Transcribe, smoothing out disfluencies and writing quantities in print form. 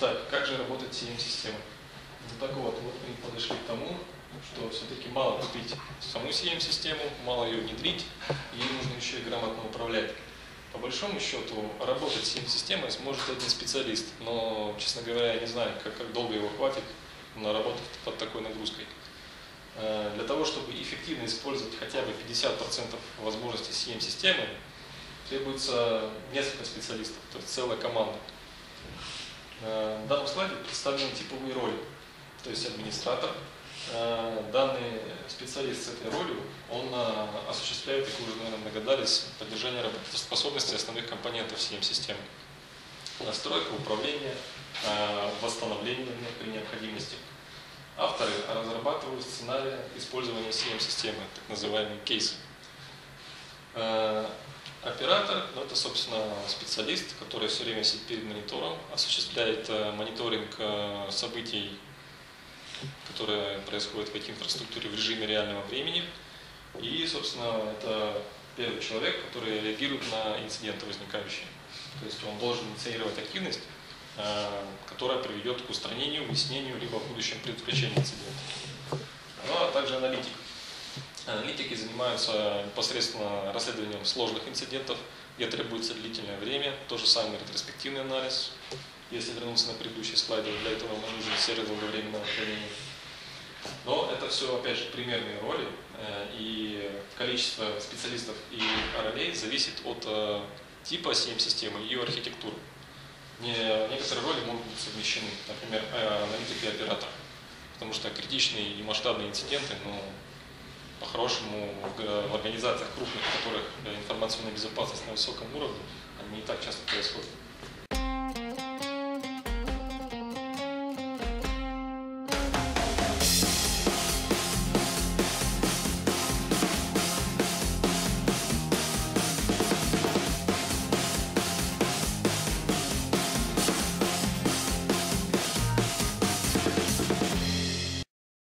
Итак, как же работает CM-система? Ну так вот мы подошли к тому, что все-таки мало купить саму CM-систему, мало ее внедрить, ей нужно еще и грамотно управлять. По большому счету, работать с CM-системой сможет один специалист, но, честно говоря, я не знаю, как долго его хватит на работу под такой нагрузкой. Для того, чтобы эффективно использовать хотя бы 50% возможностей CM-системы, требуется несколько специалистов, то есть целая команда. На данном слайде представлены типовые роли, то есть администратор. Данный специалист с этой ролью, он осуществляет, как вы уже, наверное, догадались, поддержание работоспособности основных компонентов CM-системы. Настройка, управление, восстановление при необходимости. Авторы разрабатывают сценарии использования CM-системы, так называемые кейсы. Оператор, ну, это, собственно, специалист, который все время сидит перед монитором, осуществляет мониторинг событий, которые происходят в IT-инфраструктуре в режиме реального времени. И, собственно, это первый человек, который реагирует на инциденты возникающие. То есть он должен инициировать активность, которая приведет к устранению, выяснению, либо в будущем предотвращению инцидента. Ну, а также аналитик. Аналитики занимаются непосредственно расследованием сложных инцидентов, где требуется длительное время. То же самое ретроспективный анализ. Если вернуться на предыдущий слайд, для этого нам нужен сервис долговременного хранения. Но это все, опять же, примерные роли, и количество специалистов и ролей зависит от типа CM-системы и ее архитектуры. Некоторые роли могут быть совмещены, например, аналитик и оператор, потому что критичные и масштабные инциденты, по-хорошему, в организациях крупных, в которых информационная безопасность на высоком уровне, они не так часто происходят.